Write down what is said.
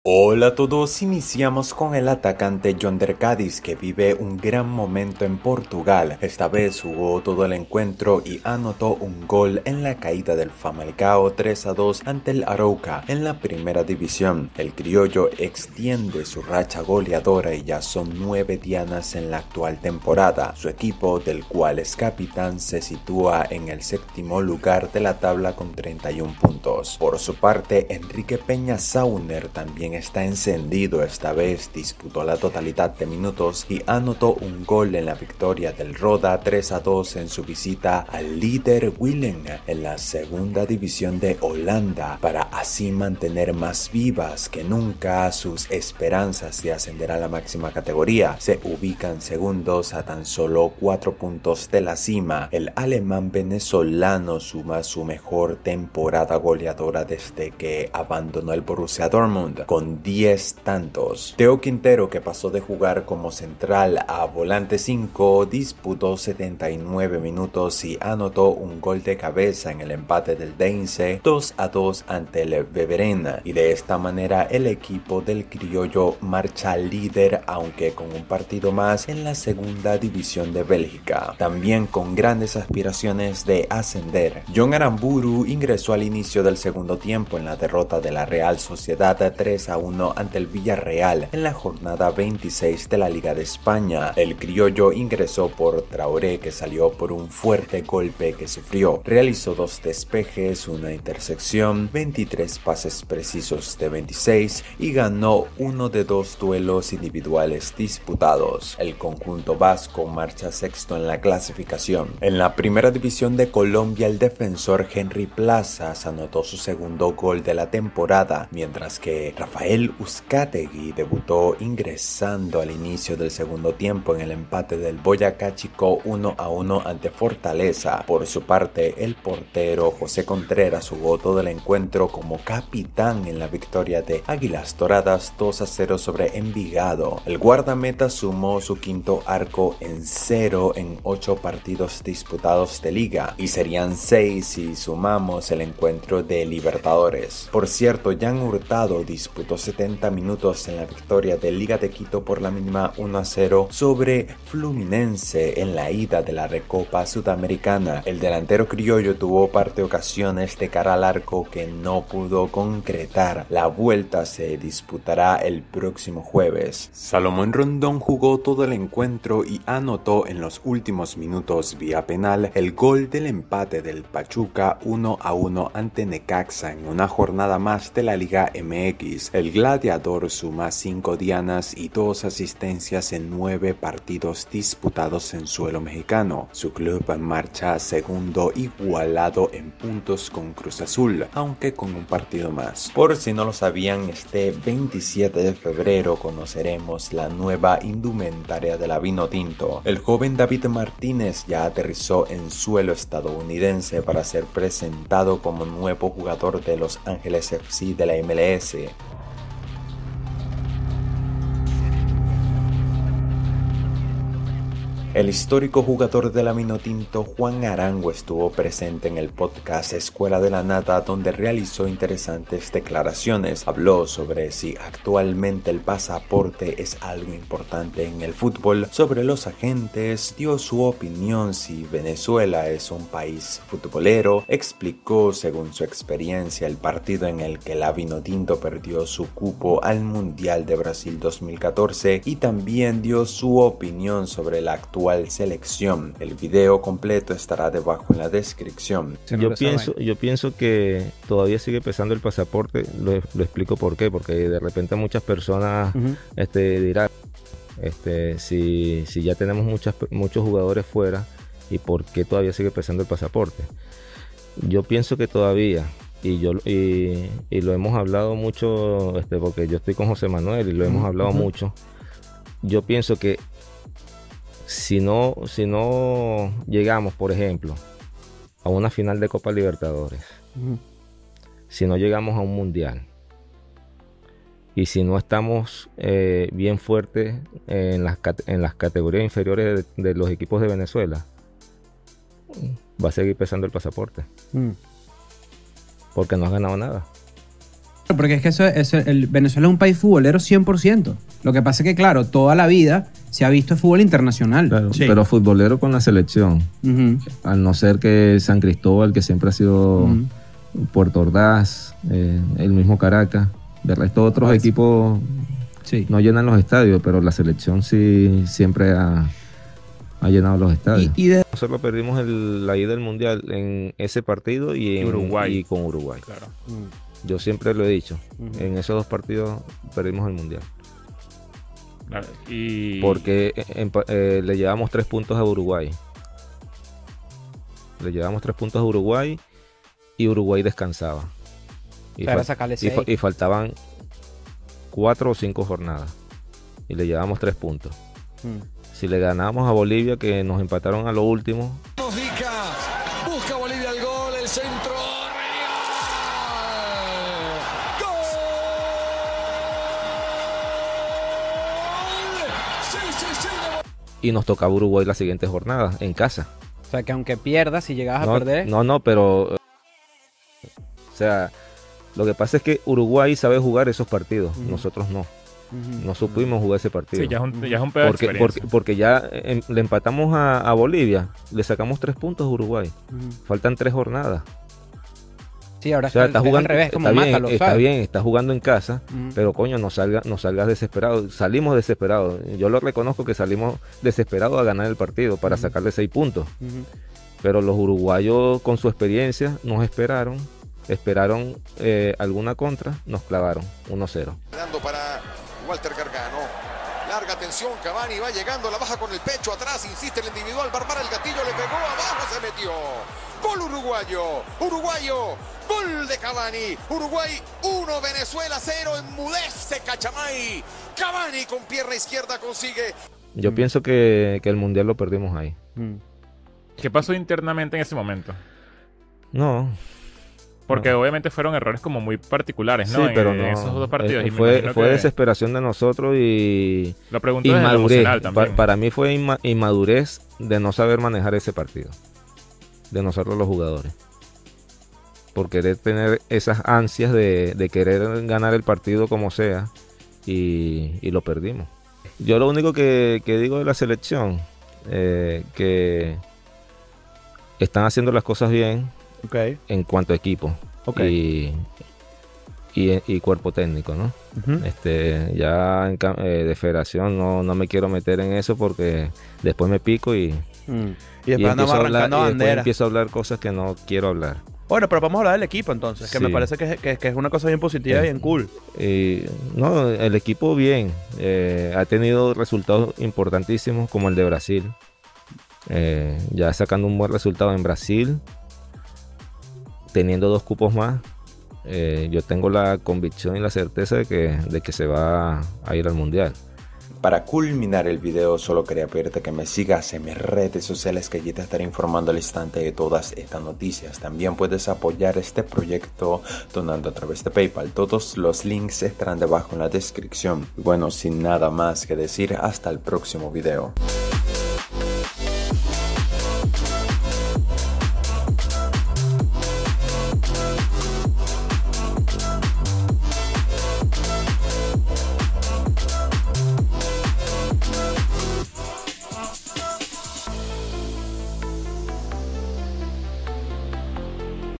Hola a todos, iniciamos con el atacante Yonder Cádiz que vive un gran momento en Portugal. Esta vez jugó todo el encuentro y anotó un gol en la caída del Famalicão 3-2 ante el Arouca en la primera división. El criollo extiende su racha goleadora y ya son 9 dianas en la actual temporada. Su equipo, del cual es capitán, se sitúa en el séptimo lugar de la tabla con 31 puntos. Por su parte, Enrique Peña Sauner también está encendido. Esta vez disputó la totalidad de minutos y anotó un gol en la victoria del Roda 3-2 en su visita al líder Willem en la segunda división de Holanda, para así mantener más vivas que nunca sus esperanzas de ascender a la máxima categoría. Se ubican segundos a tan solo 4 puntos de la cima. El alemán venezolano suma su mejor temporada goleadora desde que abandonó el Borussia Dortmund, con 10 tantos. Teo Quintero, que pasó de jugar como central a volante 5, disputó 79 minutos y anotó un gol de cabeza en el empate del Deinze 2-2 ante el Beveren, y de esta manera el equipo del criollo marcha líder, aunque con un partido más en la segunda división de Bélgica, también con grandes aspiraciones de ascender. John Aramburu ingresó al inicio del segundo tiempo en la derrota de la Real Sociedad 3-1 ante el Villarreal en la jornada 26 de la Liga de España. El criollo ingresó por Traoré, que salió por un fuerte golpe que sufrió. Realizó 2 despejes, una intersección, 23 pases precisos de 26 y ganó uno de 2 duelos individuales disputados. El conjunto vasco marcha sexto en la clasificación. En la primera división de Colombia, el defensor Henry Plazas anotó su segundo gol de la temporada, mientras que Rafael Uzcategui debutó ingresando al inicio del segundo tiempo en el empate del Boyacá Chico 1-1 ante Fortaleza. Por su parte, el portero José Contreras jugó todo el encuentro como capitán en la victoria de Águilas Doradas 2-0 sobre Envigado. El guardameta sumó su quinto arco en 0 en 8 partidos disputados de liga, y serían 6 si sumamos el encuentro de Libertadores. Por cierto, Jan Hurtado disputó 70 minutos en la victoria de Liga de Quito por la mínima 1-0 sobre Fluminense en la ida de la Recopa Sudamericana. El delantero criollo tuvo par de ocasiones de cara al arco que no pudo concretar. La vuelta se disputará el próximo jueves. Salomón Rondón jugó todo el encuentro y anotó en los últimos minutos vía penal el gol del empate del Pachuca 1-1 ante Necaxa en una jornada más de la Liga MX. El gladiador suma 5 dianas y 2 asistencias en 9 partidos disputados en suelo mexicano. Su club marcha segundo, igualado en puntos con Cruz Azul, aunque con un partido más. Por si no lo sabían, este 27 de febrero conoceremos la nueva indumentaria de la Vinotinto. El joven David Martínez ya aterrizó en suelo estadounidense para ser presentado como nuevo jugador de Los Ángeles FC de la MLS. El histórico jugador de la Vinotinto, Juan Arango, estuvo presente en el podcast Escuela de la Nada, donde realizó interesantes declaraciones. Habló sobre si actualmente el pasaporte es algo importante en el fútbol, sobre los agentes, dio su opinión si Venezuela es un país futbolero, explicó según su experiencia el partido en el que la Vinotinto perdió su cupo al Mundial de Brasil 2014 y también dio su opinión sobre la actual selección. El video completo estará debajo en la descripción. Yo pienso que todavía sigue pesando el pasaporte. Lo explico por qué, porque de repente muchas personas dirán si ya tenemos muchos jugadores fuera, y por qué todavía sigue pesando el pasaporte. Yo pienso que todavía, y lo hemos hablado mucho, porque yo estoy con José Manuel y lo hemos hablado mucho. Yo pienso que si no llegamos, por ejemplo, a una final de Copa Libertadores, si no llegamos a un Mundial, y si no estamos bien fuertes en las categorías inferiores de los equipos de Venezuela, va a seguir pesando el pasaporte, porque no has ganado nada. Porque es que Venezuela es un país futbolero 100%. Lo que pasa es que, claro, toda la vida se ha visto fútbol internacional. Claro, sí. Pero futbolero con la selección. Al no ser que San Cristóbal, que siempre ha sido Puerto Ordaz, el mismo Caracas. De resto, otros equipos no llenan los estadios, pero la selección sí siempre ha llenado los estadios. Nosotros perdimos la ida del Mundial en ese partido y con Uruguay. Claro. Yo siempre lo he dicho, en esos dos partidos perdimos el Mundial. Claro, porque le llevamos 3 puntos a Uruguay. Y Uruguay descansaba. Y faltaban 4 o 5 jornadas. Y le llevamos 3 puntos. Si le ganamos a Bolivia, que nos empataron a lo último. Busca Bolivia el gol, el centro. Y nos tocaba Uruguay la siguiente jornada, en casa. O sea, que aunque pierdas, si llegabas a perder... pero... O sea, lo que pasa es que Uruguay sabe jugar esos partidos, nosotros no. No supimos jugar ese partido. Sí, ya es un pedazo de experiencia. Porque ya le empatamos a Bolivia, le sacamos 3 puntos a Uruguay. Faltan 3 jornadas. Sí, ahora está jugando al revés, como Mátalo, está bien, está jugando en casa, pero coño, no salgas desesperado. Salimos desesperados. Yo lo reconozco que salimos desesperados a ganar el partido para sacarle 6 puntos. Pero los uruguayos, con su experiencia, nos esperaron alguna contra, nos clavaron 1-0. Dando para Walter Gargano. Larga tensión, Cavani va llegando, la baja con el pecho atrás, insiste el individual, Barbara el gatillo, le pegó, abajo se metió. Gol uruguayo, gol de Cavani. Uruguay 1, Venezuela 0, enmudece Cachamay. Cavani con pierna izquierda consigue. Yo pienso que el Mundial lo perdimos ahí. ¿Qué pasó internamente en ese momento? No. Porque obviamente fueron errores como muy particulares, ¿no? Sí, pero en esos dos partidos. Fue desesperación de nosotros y... Lo pregunto desde lo emocional también. Para mí fue inmadurez de no saber manejar ese partido. De nosotros los jugadores. Por querer tener esas ansias de querer ganar el partido como sea. Y lo perdimos. Yo lo único que digo de la selección, que están haciendo las cosas bien. En cuanto a equipo y cuerpo técnico, ¿no? Ya de federación no me quiero meter en eso porque después me pico y después andamos arrancando banderas. Empiezo a hablar cosas que no quiero hablar. Bueno, pero vamos a hablar del equipo entonces, que me parece que es una cosa bien positiva y bien cool. No, el equipo bien, ha tenido resultados importantísimos como el de Brasil, ya sacando un buen resultado en Brasil, teniendo 2 cupos más. Yo tengo la convicción y la certeza de que se va a ir al Mundial. Para culminar el video, solo quería pedirte que me sigas en mis redes sociales, que allí te estaré informando al instante de todas estas noticias. También puedes apoyar este proyecto donando a través de PayPal. Todos los links estarán debajo en la descripción. Y bueno, sin nada más que decir, hasta el próximo video.